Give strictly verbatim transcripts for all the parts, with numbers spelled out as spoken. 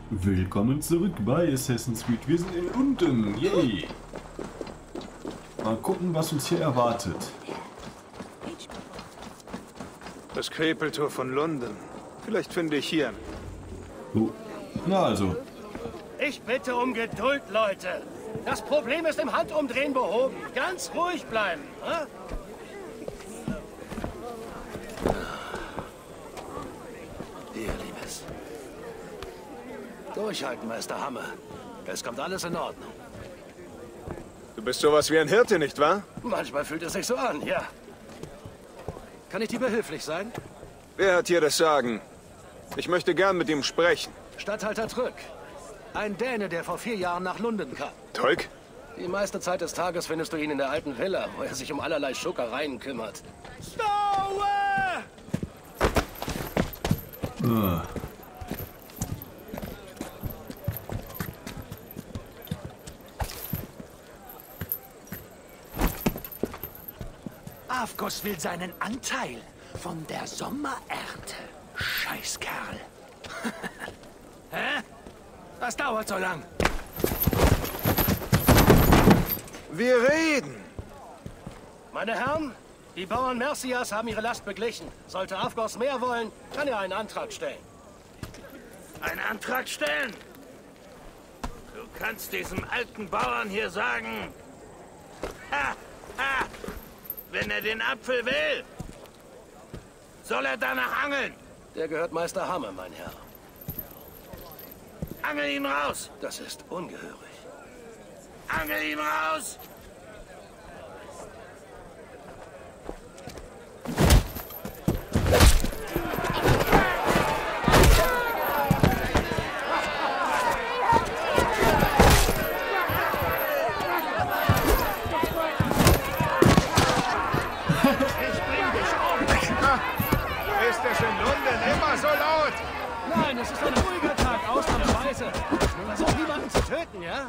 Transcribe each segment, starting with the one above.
Willkommen zurück bei Assassin's Creed. Wir sind in London. Yay! Mal gucken, was uns hier erwartet. Das Krepeltor von London. Vielleicht finde ich hier. Oh. Na also. Ich bitte um Geduld, Leute. Das Problem ist im Handumdrehen behoben. Ganz ruhig bleiben. Hm? Hier, Liebes. Durchhalten, Meister Hammer. Es kommt alles in Ordnung. Du bist sowas wie ein Hirte, nicht wahr? Manchmal fühlt es sich so an, ja. Kann ich dir behilflich sein? Wer hat hier das Sagen? Ich möchte gern mit ihm sprechen. Statthalter Trück. Ein Däne, der vor vier Jahren nach London kam. Teuk? Die meiste Zeit des Tages findest du ihn in der alten Villa, wo er sich um allerlei Schurkereien kümmert. Stowe! Ah. Avgos will seinen Anteil von der Sommerernte. Scheißkerl. Hä? Was dauert so lang? Wir reden. Meine Herren, die Bauern Mercias haben ihre Last beglichen. Sollte Avgos mehr wollen, kann er einen Antrag stellen. Einen Antrag stellen? Du kannst diesem alten Bauern hier sagen... Ha, ha, wenn er den Apfel will, soll er danach angeln. Der gehört Meister Hammer, mein Herr. Angel ihn raus. Das ist ungehörig. Angel ihn raus. Ist es in London immer so laut? Nein, es ist ein ruhiger Tag, ausnahmsweise. Nur versuch niemanden zu töten, ja?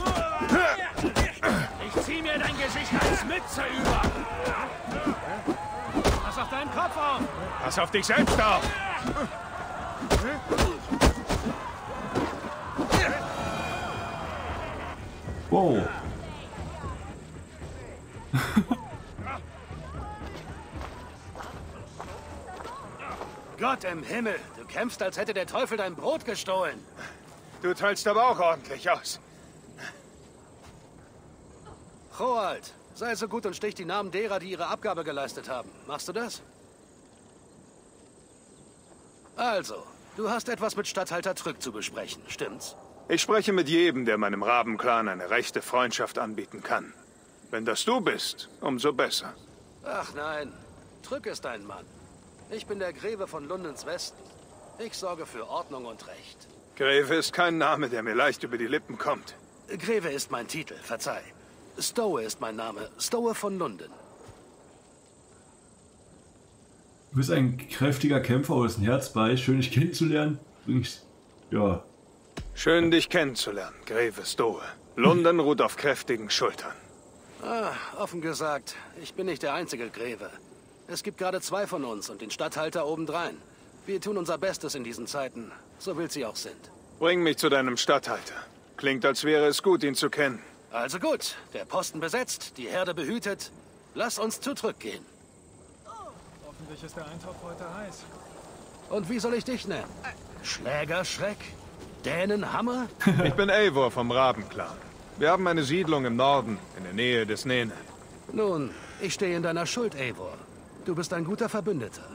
Ich zieh mir dein Gesicht als Mütze über. Pass auf deinen Kopf auf! Pass auf dich selbst auf. Wow. Gott im Himmel, du kämpfst, als hätte der Teufel dein Brot gestohlen. Du teilst aber auch ordentlich aus. Roald, sei so gut und stich die Namen derer, die ihre Abgabe geleistet haben. Machst du das? Also, du hast etwas mit Statthalter Trück zu besprechen, stimmt's? Ich spreche mit jedem, der meinem Rabenclan eine rechte Freundschaft anbieten kann. Wenn das du bist, umso besser. Ach nein, Trück ist ein Mann. Ich bin der Greve von Londons Westen. Ich sorge für Ordnung und Recht. Greve ist kein Name, der mir leicht über die Lippen kommt. Greve ist mein Titel, verzeih. Stowe ist mein Name, Stowe von London. Du bist ein kräftiger Kämpfer aus dem Herz bei. Schön, dich kennenzulernen. Übrigens, ja. Schön, dich kennenzulernen, Greve Stowe. London ruht auf kräftigen Schultern. Ah, offen gesagt, ich bin nicht der einzige Greve. Es gibt gerade zwei von uns und den Statthalter obendrein. Wir tun unser Bestes in diesen Zeiten, so wild sie auch sind. Bring mich zu deinem Statthalter. Klingt, als wäre es gut, ihn zu kennen. Also gut, der Posten besetzt, die Herde behütet. Lass uns zu Trück gehen. Hoffentlich ist der Eintopf heute heiß. Und wie soll ich dich nennen? Schlägerschreck? Dänenhammer? Ich bin Eivor vom Rabenclan. Wir haben eine Siedlung im Norden, in der Nähe des Nene. Nun, ich stehe in deiner Schuld, Eivor. Du bist ein guter Verbündeter.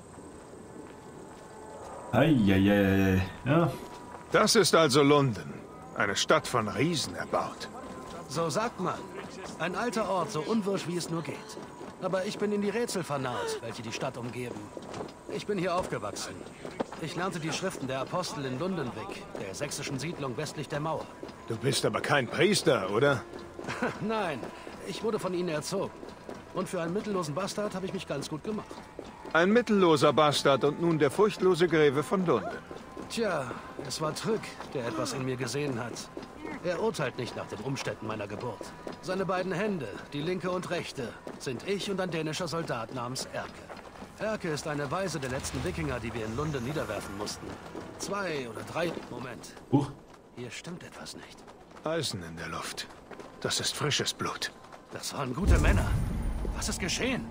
Eieiei. Ja. Das ist also London. Eine Stadt von Riesen erbaut. So sagt man. Ein alter Ort, so unwirsch wie es nur geht. Aber ich bin in die Rätsel vernarrt, welche die Stadt umgeben. Ich bin hier aufgewachsen. Ich lernte die Schriften der Apostel in Lundenwic, der sächsischen Siedlung westlich der Mauer. Du bist aber kein Priester, oder? Nein, ich wurde von ihnen erzogen. Und für einen mittellosen Bastard habe ich mich ganz gut gemacht. Ein mittelloser Bastard und nun der furchtlose Greve von London. Tja, es war Trück, der etwas in mir gesehen hat. Er urteilt nicht nach den Umständen meiner Geburt. Seine beiden Hände, die linke und rechte, sind ich und ein dänischer Soldat namens Erke. Erke ist eine Weise der letzten Wikinger, die wir in London niederwerfen mussten. Zwei oder drei... Moment. Huch. Hier stimmt etwas nicht. Eisen in der Luft. Das ist frisches Blut. Das waren gute Männer. Was ist geschehen?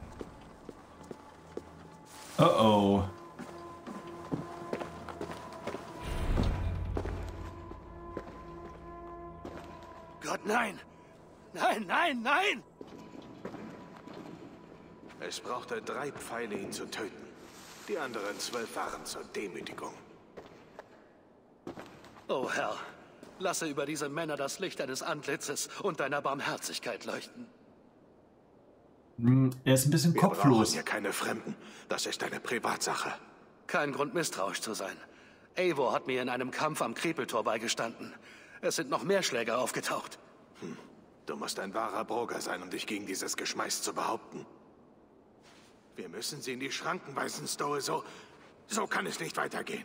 Oh oh. Gott, nein! Nein, nein, nein! Es brauchte drei Pfeile, ihn zu töten. Die anderen zwölf waren zur Demütigung. Oh Herr, lasse über diese Männer das Licht deines Antlitzes und deiner Barmherzigkeit leuchten. Hm, er ist ein bisschen Wir brauchen kopflos. hier keine Fremden. Das ist eine Privatsache. Kein Grund, misstrauisch zu sein. Eivor hat mir in einem Kampf am Krepeltor beigestanden. Es sind noch mehr Schläger aufgetaucht. Hm. Du musst ein wahrer Broger sein, um dich gegen dieses Geschmeiß zu behaupten. Wir müssen sie in die Schranken weisen, Stowe. So, so kann es nicht weitergehen.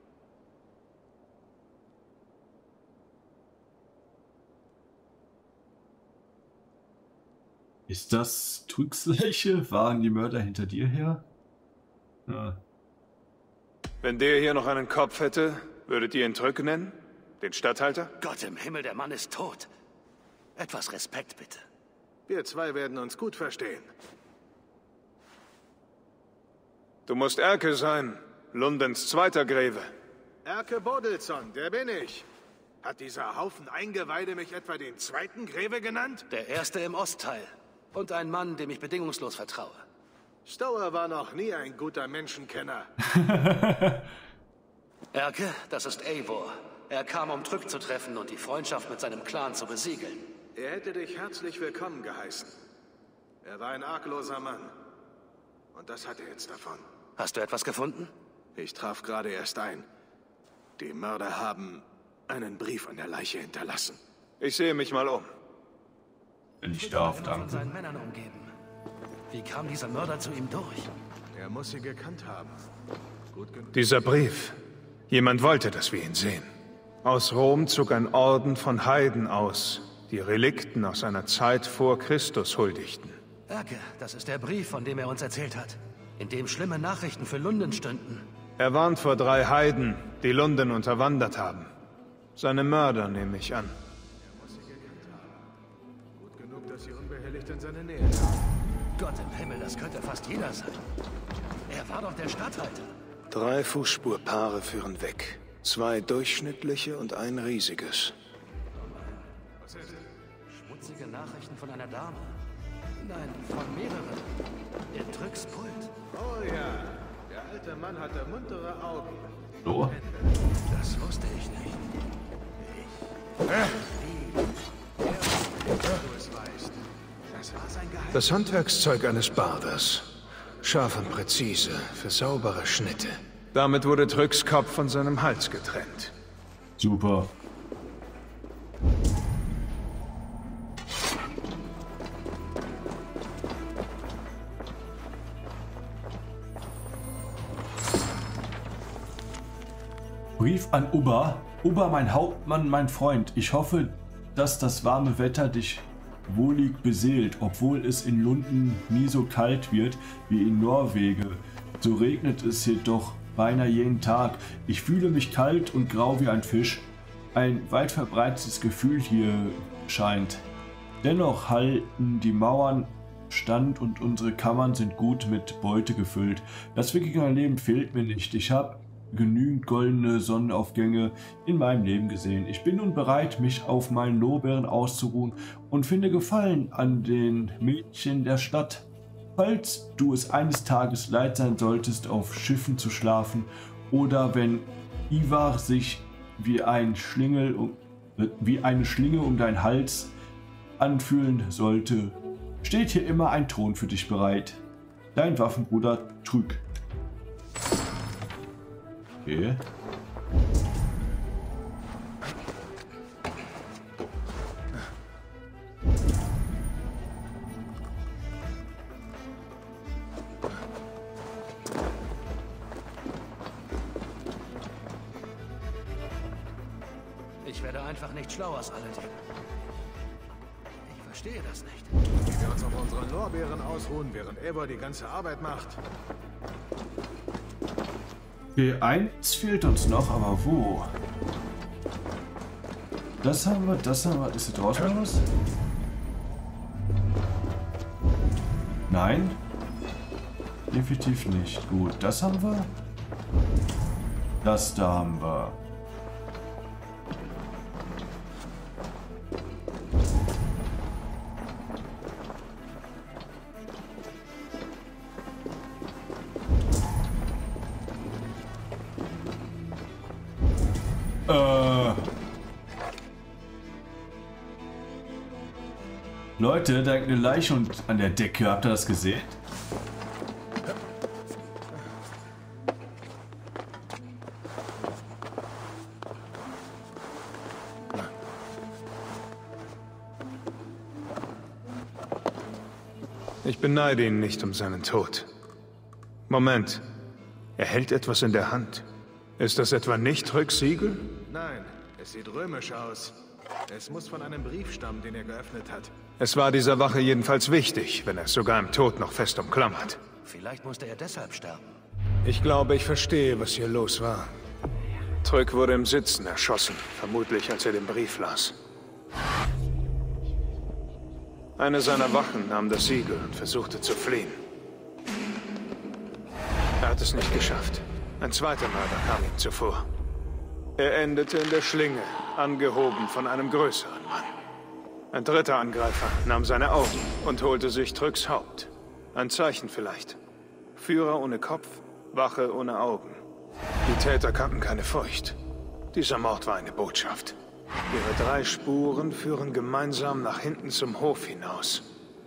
Ist das Trügsleiche? Waren die Mörder hinter dir her? Ja. Wenn der hier noch einen Kopf hätte, würdet ihr ihn Trück nennen? Den Statthalter? Gott im Himmel, der Mann ist tot. Etwas Respekt, bitte. Wir zwei werden uns gut verstehen. Du musst Erke sein, Lundens zweiter Greve. Erke Bodilsson, der bin ich. Hat dieser Haufen Eingeweide mich etwa den zweiten Greve genannt? Der erste im Ostteil. Und ein Mann, dem ich bedingungslos vertraue. Stowe war noch nie ein guter Menschenkenner. Erke, das ist Eivor. Er kam, um Trück zu treffen und die Freundschaft mit seinem Clan zu besiegeln. Er hätte dich herzlich willkommen geheißen. Er war ein argloser Mann. Und das hat er jetzt davon. Hast du etwas gefunden? Ich traf gerade erst ein. Die Mörder haben einen Brief an der Leiche hinterlassen. Ich sehe mich mal um. Wenn ich darf, Von danke. seinen Männern umgeben. Wie kam dieser Mörder zu ihm durch? Er muss sie gekannt haben. Gut genug. Dieser Brief. Jemand wollte, dass wir ihn sehen. Aus Rom zog ein Orden von Heiden aus, die Relikten aus einer Zeit vor Christus huldigten. Erke, das ist der Brief, von dem er uns erzählt hat. In dem schlimme Nachrichten für Lunden stünden. Er warnt vor drei Heiden, die Lunden unterwandert haben. Seine Mörder, nehme ich an. Er muss sie gekannt haben. Gut genug, dass sie unbehelligt in seine Nähe kamen. Gott im Himmel, das könnte fast jeder sein. Er war doch der Statthalter. Drei Fußspurpaare führen weg. Zwei durchschnittliche und ein riesiges. Schmutzige Nachrichten von einer Dame. Nein, von mehreren. Der Trückspult. Oh ja, der alte Mann hatte muntere Augen. So. Das wusste ich nicht. Du es weißt. Das war sein Geheimnis. Das Handwerkszeug eines Barders. Scharf und präzise, für saubere Schnitte. Damit wurde Trücks Kopf von seinem Hals getrennt. Super. Brief an Ubba. Ubba, mein Hauptmann, mein Freund. Ich hoffe, dass das warme Wetter dich wohlig beseelt, obwohl es in Lunden nie so kalt wird wie in Norwegen. So regnet es jedoch beinahe jeden Tag. Ich fühle mich kalt und grau wie ein Fisch. Ein weit verbreitetes Gefühl hier scheint. Dennoch halten die Mauern stand und unsere Kammern sind gut mit Beute gefüllt. Das Wikingerleben fehlt mir nicht. Ich habe genügend goldene Sonnenaufgänge in meinem Leben gesehen. Ich bin nun bereit, mich auf meinen Lorbeeren auszuruhen und finde Gefallen an den Mädchen der Stadt. Falls du es eines Tages leid sein solltest, auf Schiffen zu schlafen oder wenn Ivar sich wie, ein Schlingel um, wie eine Schlinge um deinen Hals anfühlen sollte, steht hier immer ein Thron für dich bereit. Dein Waffenbruder Trüg. Okay. Ich werde einfach nicht schlau aus alledem. Ich verstehe das nicht. Wie wir uns auf unseren Lorbeeren ausruhen, während Eivor die ganze Arbeit macht. Okay, eins fehlt uns noch, aber wo? Das haben wir, das haben wir. Ist hier draußen noch was? Nein? Definitiv nicht. Gut, das haben wir. Das da haben wir. Äh. Leute, da hängt eine Leiche und an der Decke. Habt ihr das gesehen? Ich beneide ihn nicht um seinen Tod. Moment. Er hält etwas in der Hand. Ist das etwa nicht Tryggs Siegel? Nein, es sieht römisch aus. Es muss von einem Brief stammen, den er geöffnet hat. Es war dieser Wache jedenfalls wichtig, wenn er es sogar im Tod noch fest umklammert. Vielleicht musste er deshalb sterben. Ich glaube, ich verstehe, was hier los war. Trygg wurde im Sitzen erschossen, vermutlich als er den Brief las. Eine seiner Wachen nahm das Siegel und versuchte zu fliehen. Er hat es nicht geschafft. Ein zweiter Mörder kam ihm zuvor. Er endete in der Schlinge, angehoben von einem größeren Mann. Ein dritter Angreifer nahm seine Augen und holte sich Tryggs Haupt. Ein Zeichen vielleicht. Führer ohne Kopf, Wache ohne Augen. Die Täter kannten keine Furcht. Dieser Mord war eine Botschaft. Ihre drei Spuren führen gemeinsam nach hinten zum Hof hinaus.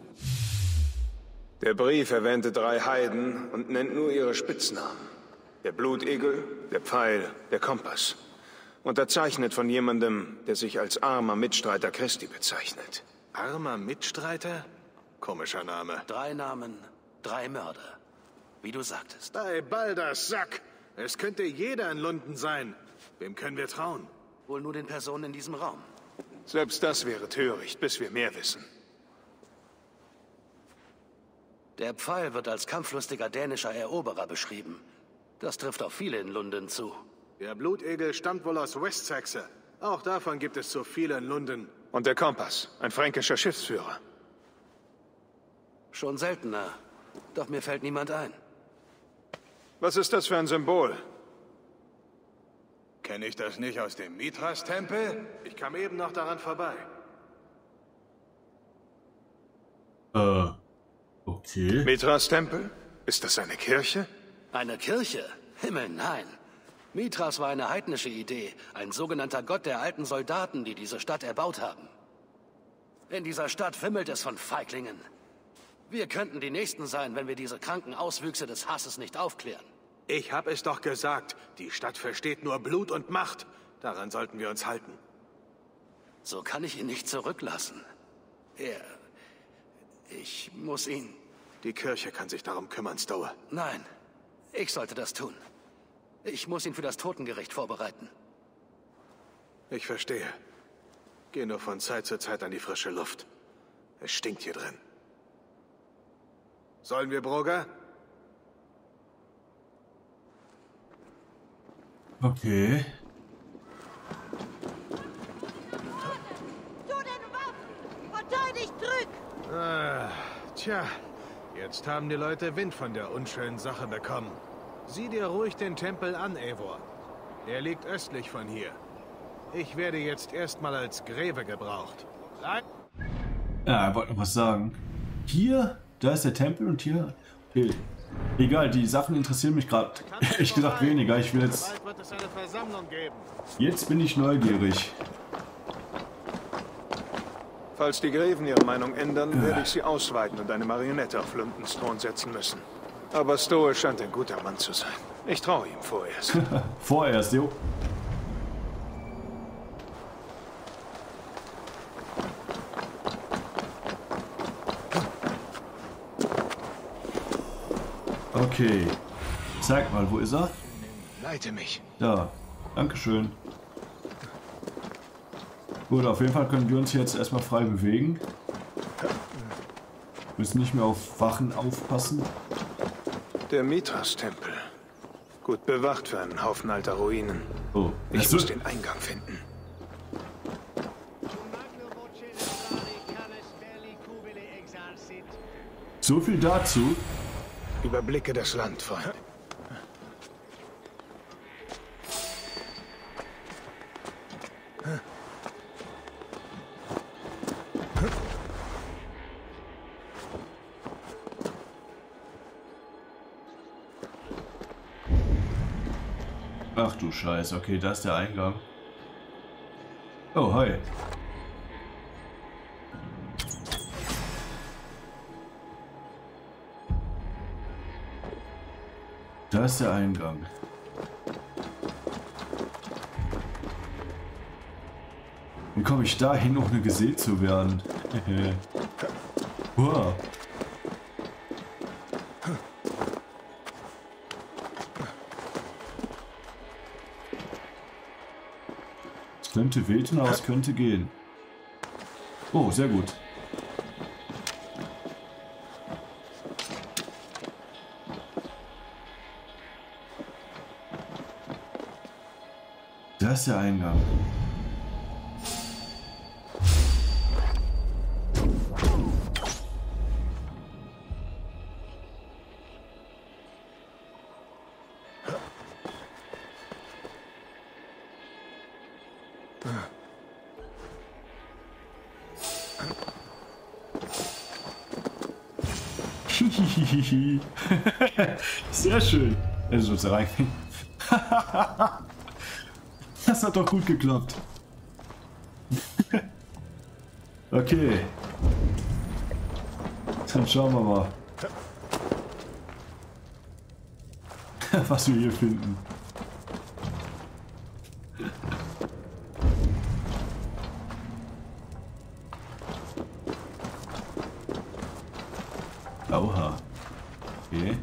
Der Brief erwähnte drei Heiden und nennt nur ihre Spitznamen. Der Blutegel, der Pfeil, der Kompass. Unterzeichnet von jemandem, der sich als armer Mitstreiter Christi bezeichnet. Armer Mitstreiter? Komischer Name. Drei Namen, drei Mörder. Wie du sagtest. Bei Balders Sack! Es könnte jeder in Lunden sein. Wem können wir trauen? Wohl nur den Personen in diesem Raum. Selbst das wäre töricht, bis wir mehr wissen. Der Pfeil wird als kampflustiger dänischer Eroberer beschrieben. Das trifft auf viele in Lunden zu. Der Blutegel stammt wohl aus Westsaxe. Auch davon gibt es so viele in Lunden. Und der Kompass, ein fränkischer Schiffsführer. Schon seltener. Doch mir fällt niemand ein. Was ist das für ein Symbol? Kenne ich das nicht aus dem Mithras-Tempel? Ich kam eben noch daran vorbei. Äh, okay. Mithras-Tempel? Ist das eine Kirche? Eine Kirche? Himmel, nein. Mithras war eine heidnische Idee, ein sogenannter Gott der alten Soldaten, die diese Stadt erbaut haben. In dieser Stadt wimmelt es von Feiglingen. Wir könnten die Nächsten sein, wenn wir diese kranken Auswüchse des Hasses nicht aufklären. Ich hab es doch gesagt, die Stadt versteht nur Blut und Macht. Daran sollten wir uns halten. So kann ich ihn nicht zurücklassen. Er... Ich muss ihn... Die Kirche kann sich darum kümmern, Stowe. Nein, ich sollte das tun. Ich muss ihn für das Totengericht vorbereiten. Ich verstehe. Geh nur von Zeit zu Zeit an die frische Luft. Es stinkt hier drin. Sollen wir, Broger? Okay. Zu den Waffen! Verteidigt Trygg! Ah, tja, jetzt haben die Leute Wind von der unschönen Sache bekommen. Sieh dir ruhig den Tempel an, Eivor. Er liegt östlich von hier. Ich werde jetzt erstmal als Greve gebraucht. Nein. Ja, er wollte noch was sagen. Hier, da ist der Tempel und hier... Okay. Egal, die Sachen interessieren mich gerade ehrlich gesagt weniger. Ich will jetzt... Bald wird es eine Versammlung geben. Jetzt bin ich neugierig. Falls die Greven ihre Meinung ändern, werde ich sie ausweiten und eine Marionette auf Lundens Thron setzen müssen. Aber Stowe scheint ein guter Mann zu sein. Ich traue ihm vorerst. Vorerst, jo. Okay. Zeig mal, wo ist er? Leite mich. Da. Dankeschön. Gut, auf jeden Fall können wir uns jetzt erstmal frei bewegen. Wir müssen nicht mehr auf Wachen aufpassen. Der Mithras-Tempel. Gut bewacht für einen Haufen alter Ruinen. Oh, ich du? muss den Eingang finden. So viel dazu. Überblicke das Land, Freund. Ach du Scheiße, okay, da ist der Eingang. Oh, hi. Da ist der Eingang. Wie komme ich da hin, ohne gesehen zu werden? Wow. Es könnte wehtun, aber es könnte gehen. Oh, sehr gut. Da ist der Eingang. Sehr schön. Also so rein. Das hat doch gut geklappt. Okay. Dann schauen wir mal, was wir hier finden. Oha. Okay.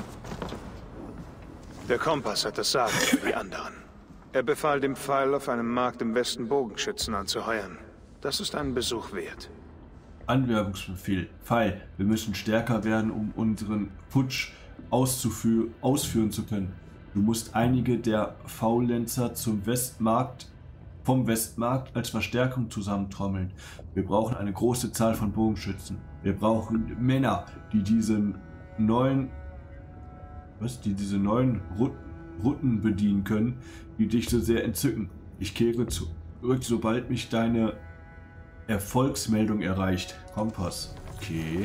Der Kompass hat das Sagen für die anderen. Er befahl dem Pfeil auf einem Markt im Westen Bogenschützen anzuheuern. Das ist einen Besuch wert. Anwerbungsbefehl. Pfeil. Wir müssen stärker werden, um unseren Putsch auszuführ ausführen zu können. Du musst einige der Faulenzer zum Westmarkt, vom Westmarkt als Verstärkung zusammentrommeln. Wir brauchen eine große Zahl von Bogenschützen. Wir brauchen Männer, die diesen neuen, was, die diese neuen Rut Rutten bedienen können, die dich so sehr entzücken. Ich kehre zurück, sobald mich deine Erfolgsmeldung erreicht. Kompass. Okay.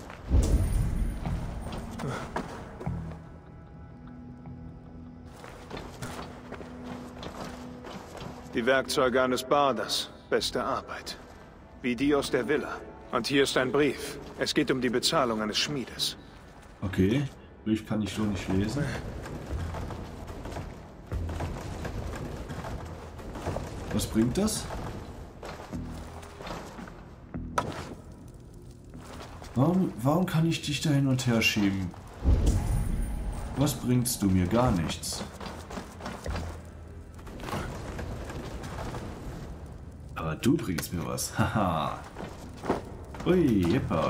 Die Werkzeuge eines Barders. Beste Arbeit. Wie die aus der Villa. Und hier ist ein Brief. Es geht um die Bezahlung eines Schmiedes. Okay. Brief kann ich so nicht lesen. Was bringt das? Warum, warum kann ich dich da hin und her schieben? Was bringst du mir? Gar nichts. Aber du bringst mir was. Haha. Ui, jeppa.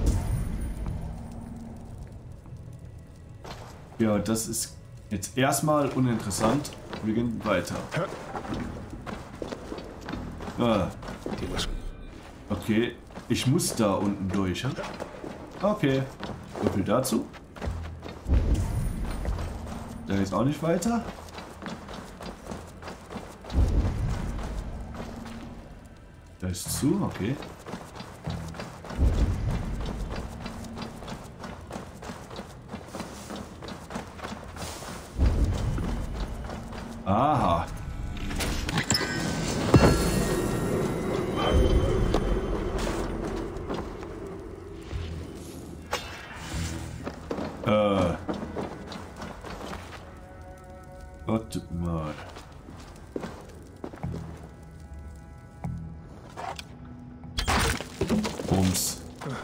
Ja, das ist jetzt erstmal uninteressant. Wir gehen weiter. Ah. Okay, ich muss da unten durch. Hm? Okay, so viel dazu. Da geht's auch nicht weiter. Da ist zu, okay. Aha. Äh. Warte mal. Bums.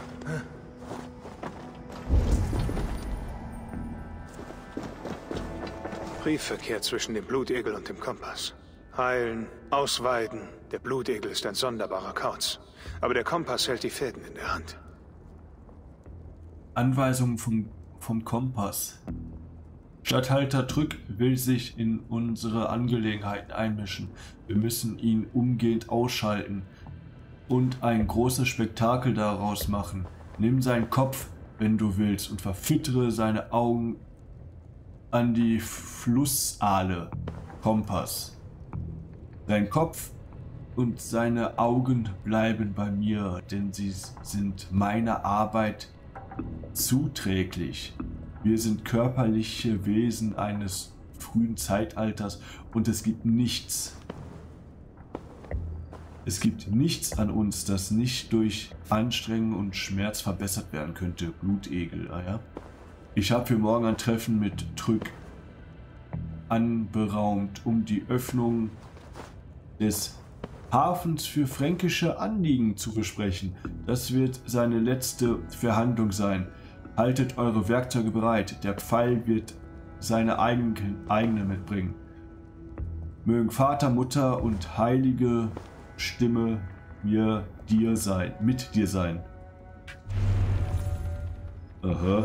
Briefverkehr zwischen dem Blutegel und dem Kompass. Heilen, ausweiden. Der Blutegel ist ein sonderbarer Kauz. Aber der Kompass hält die Fäden in der Hand. Anweisungen vom, vom Kompass. Statthalter Trück will sich in unsere Angelegenheiten einmischen. Wir müssen ihn umgehend ausschalten und ein großes Spektakel daraus machen. Nimm seinen Kopf, wenn du willst, und verfüttere seine Augen an die Flussaale. Kompass. Sein Kopf und seine Augen bleiben bei mir, denn sie sind meiner Arbeit zuträglich. Wir sind körperliche Wesen eines frühen Zeitalters und es gibt nichts. Es gibt nichts an uns, das nicht durch Anstrengung und Schmerz verbessert werden könnte. Blutegel, ah ja. Ich habe für morgen ein Treffen mit Trück anberaumt, um die Öffnung des Hafens für fränkische Anliegen zu besprechen. Das wird seine letzte Verhandlung sein. Haltet eure Werkzeuge bereit. Der Pfeil wird seine eigenen, eigene mitbringen. Mögen Vater, Mutter und heilige Stimme mir dir sein, mit dir sein. Aha.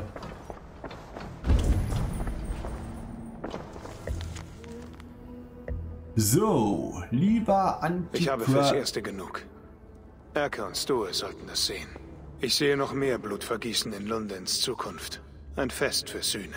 So, lieber Antiquar... Ich habe fürs Erste genug. Erke und Stoe sollten das sehen. Ich sehe noch mehr Blutvergießen in Lundens Zukunft. Ein Fest für Sühnen.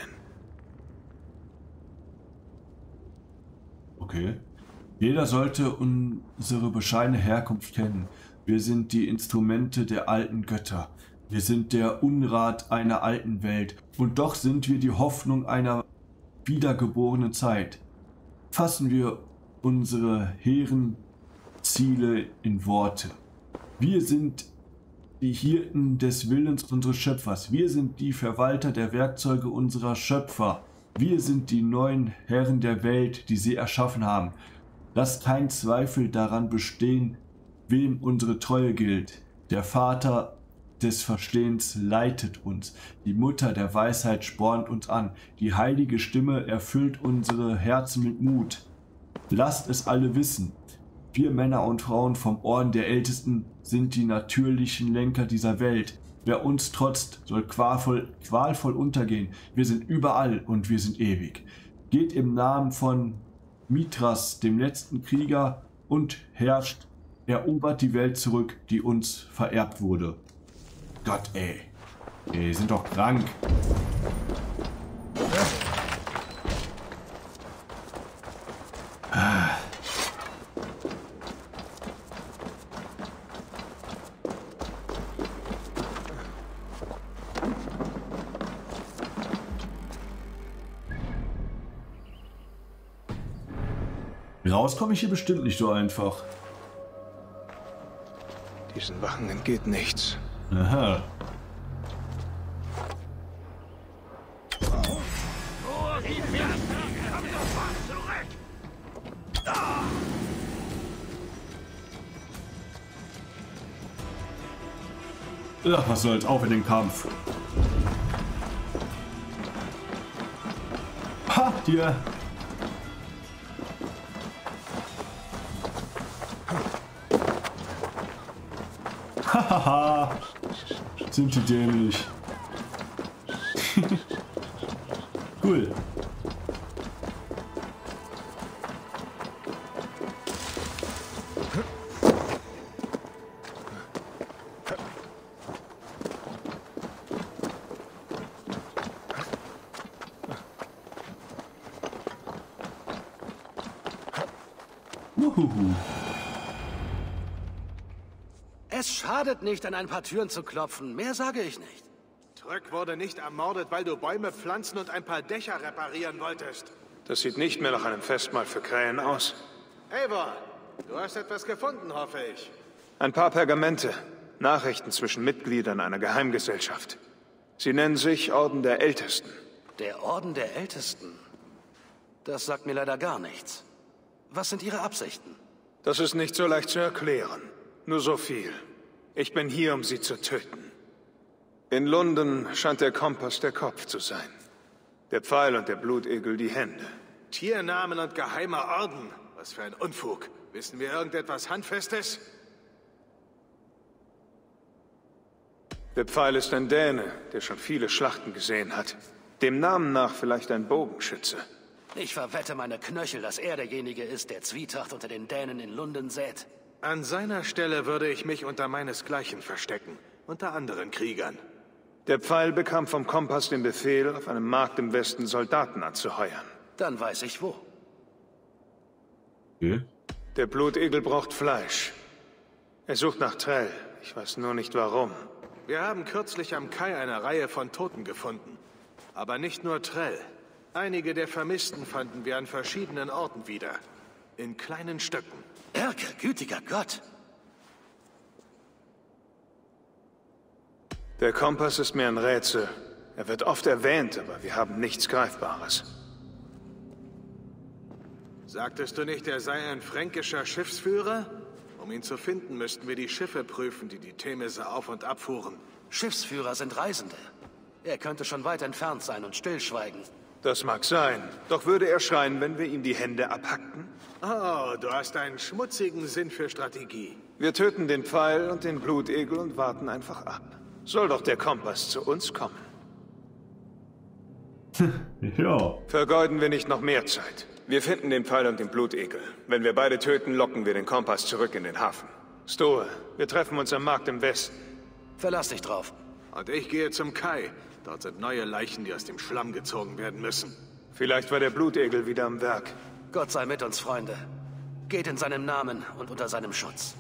Okay. Jeder sollte unsere bescheidene Herkunft kennen. Wir sind die Instrumente der alten Götter. Wir sind der Unrat einer alten Welt. Und doch sind wir die Hoffnung einer wiedergeborenen Zeit. Fassen wir unsere hehren Ziele in Worte. Wir sind die Hirten des Willens unseres Schöpfers. Wir sind die Verwalter der Werkzeuge unserer Schöpfer. Wir sind die neuen Herren der Welt, die sie erschaffen haben. Lasst kein Zweifel daran bestehen, wem unsere Treue gilt. Der Vater des Verstehens leitet uns. Die Mutter der Weisheit spornt uns an. Die heilige Stimme erfüllt unsere Herzen mit Mut. Lasst es alle wissen. Wir Männer und Frauen vom Orden der Ältesten sind die natürlichen Lenker dieser Welt. Wer uns trotzt, soll qualvoll, qualvoll untergehen. Wir sind überall und wir sind ewig. Geht im Namen von Mithras, dem letzten Krieger, und herrscht, erobert die Welt zurück, die uns vererbt wurde. Gott, ey. Die sind doch krank. Ah. Raus komme ich hier bestimmt nicht so einfach. Diesen Wachen entgeht nichts. Aha. Ach, was soll's, auf in den Kampf. Ha, dir. Hahaha. Sind die dämlich. Cool. Uhuhu. Es schadet nicht, an ein paar Türen zu klopfen. Mehr sage ich nicht. Trück wurde nicht ermordet, weil du Bäume pflanzen und ein paar Dächer reparieren wolltest. Das sieht nicht mehr nach einem Festmahl für Krähen aus. Eivor, du hast etwas gefunden, hoffe ich. Ein paar Pergamente. Nachrichten zwischen Mitgliedern einer Geheimgesellschaft. Sie nennen sich Orden der Ältesten. Der Orden der Ältesten? Das sagt mir leider gar nichts. Was sind Ihre Absichten? Das ist nicht so leicht zu erklären. Nur so viel. Ich bin hier, um sie zu töten. In Lunden scheint der Kompass der Kopf zu sein. Der Pfeil und der Blutegel die Hände. Tiernamen und geheimer Orden. Was für ein Unfug. Wissen wir irgendetwas Handfestes? Der Pfeil ist ein Däne, der schon viele Schlachten gesehen hat. Dem Namen nach vielleicht ein Bogenschütze. Ich verwette meine Knöchel, dass er derjenige ist, der Zwietracht unter den Dänen in Lunden sät. An seiner Stelle würde ich mich unter meinesgleichen verstecken. Unter anderen Kriegern. Der Pfeil bekam vom Kompass den Befehl, auf einem Markt im Westen Soldaten anzuheuern. Dann weiß ich wo. Okay. Der Blutegel braucht Fleisch. Er sucht nach Trell. Ich weiß nur nicht warum. Wir haben kürzlich am Kai eine Reihe von Toten gefunden. Aber nicht nur Trell. Einige der Vermissten fanden wir an verschiedenen Orten wieder. In kleinen Stücken. Erke, gütiger Gott! Der Kompass ist mir ein Rätsel. Er wird oft erwähnt, aber wir haben nichts Greifbares. Sagtest du nicht, er sei ein fränkischer Schiffsführer? Um ihn zu finden, müssten wir die Schiffe prüfen, die die Themse auf- und abfuhren. Schiffsführer sind Reisende. Er könnte schon weit entfernt sein und stillschweigen. Das mag sein. Doch würde er schreien, wenn wir ihm die Hände abhackten? Oh, du hast einen schmutzigen Sinn für Strategie. Wir töten den Pfeil und den Blutegel und warten einfach ab. Soll doch der Kompass zu uns kommen. Ja. Vergeuden wir nicht noch mehr Zeit. Wir finden den Pfeil und den Blutegel. Wenn wir beide töten, locken wir den Kompass zurück in den Hafen. Stohe, wir treffen uns am Markt im Westen. Verlass dich drauf. Und ich gehe zum Kai. Dort sind neue Leichen, die aus dem Schlamm gezogen werden müssen. Vielleicht war der Blutegel wieder am Werk. Gott sei mit uns, Freunde. Geht in seinem Namen und unter seinem Schutz.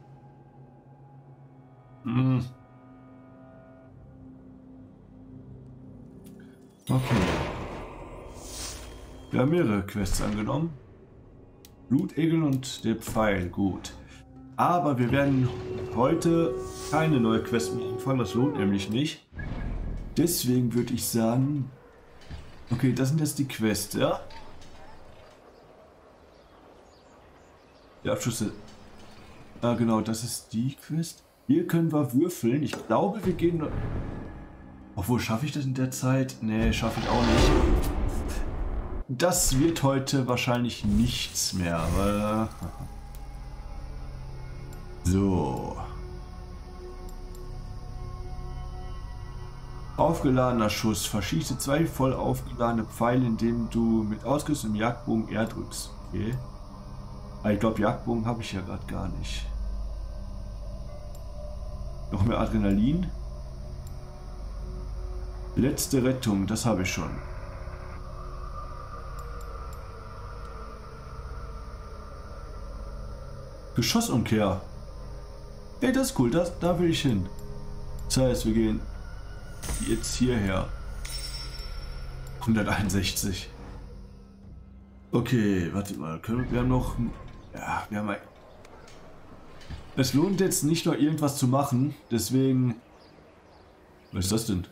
Hm. Okay. Wir haben mehrere Quests angenommen. Blutegel und der Pfeil, gut. Aber wir werden heute keine neue Quest mehr anfangen, das lohnt nämlich nicht. Deswegen würde ich sagen... Okay, das sind jetzt die Quests, ja? Die Abschlüsse... Ah, genau, das ist die Quest. Hier können wir würfeln. Ich glaube, wir gehen... Obwohl, schaffe ich das in der Zeit? Nee, schaffe ich auch nicht. Das wird heute wahrscheinlich nichts mehr. Weil... So. Aufgeladener Schuss. Verschieße zwei voll aufgeladene Pfeile, indem du mit ausgerüstetem Jagdbogen R drückst. Okay. Aber ich glaube, Jagdbogen habe ich ja gerade gar nicht. Noch mehr Adrenalin. Letzte Rettung, das habe ich schon. Geschossumkehr. Hey, das ist cool, das, da will ich hin. Das heißt, wir gehen jetzt hierher. hunderteinundsechzig. Okay, warte mal. Können, wir haben noch... Ja, wir haben... Ein, es lohnt jetzt nicht noch irgendwas zu machen, deswegen... Was ist das denn?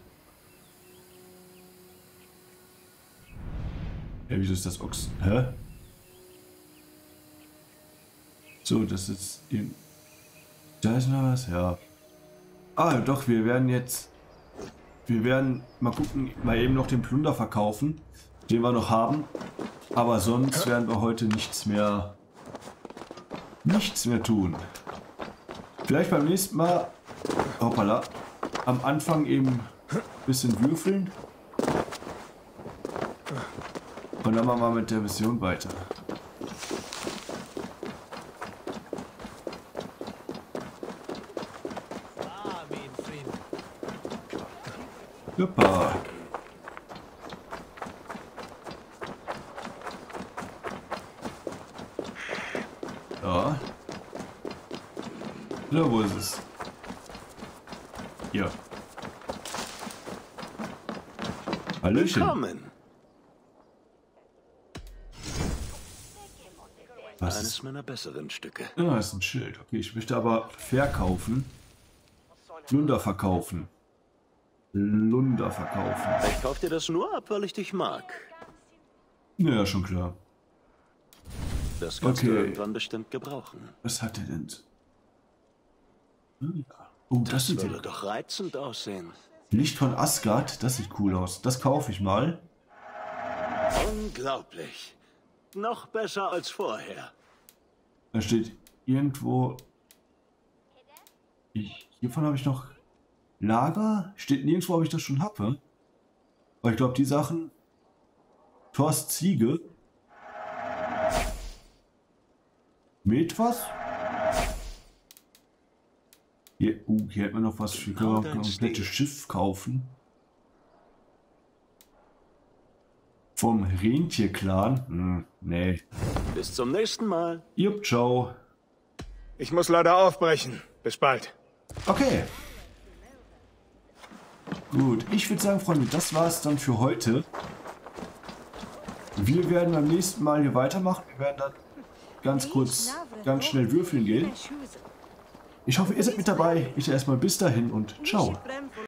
Ja, wieso ist das Ochsen? Hä? So, das ist... In, da ist noch was, ja. Ah, doch, wir werden jetzt... Wir werden mal gucken, mal eben noch den Plunder verkaufen, den wir noch haben. Aber sonst werden wir heute nichts mehr... Nichts mehr tun. Vielleicht beim nächsten Mal... Hoppala. Am Anfang eben ein bisschen würfeln. Und dann machen wir mit der Mission weiter. Super. Ja. Ja, wo ist es? Hier. Hallöchen. Willkommen. Was Eines ist? meiner besseren Stücke. Ja, das ist ein Schild. Okay, ich möchte aber verkaufen. Plunder verkaufen. Plunder verkaufen. Ich kauf dir das nur ab, weil ich dich mag. Ja, schon klar. Das kannst Okay. du irgendwann bestimmt gebrauchen. Was hat er denn? Hm, ja. Oh, das, Das sieht würde ja. doch reizend aussehen. Licht von Asgard, das sieht cool aus. Das kaufe ich mal. Unglaublich. Noch besser als vorher. Da steht irgendwo... Ich, hiervon habe ich noch... Lager? Steht nirgendwo, ob ich das schon habe. Weil ich glaube, die Sachen... Thors Ziege. Mit was? Hier, uh, hier hätten wir noch was für Genau ein komplettes Schiff kaufen. Vom Rentier-Clan? Hm, nee. Bis zum nächsten Mal. Jupp, ciao. Ich muss leider aufbrechen. Bis bald. Okay. Gut, ich würde sagen, Freunde, das war es dann für heute. Wir werden beim nächsten Mal hier weitermachen. Wir werden dann ganz kurz, ganz schnell würfeln gehen. Ich hoffe, ihr seid mit dabei. Ich erstmal bis dahin und ciao.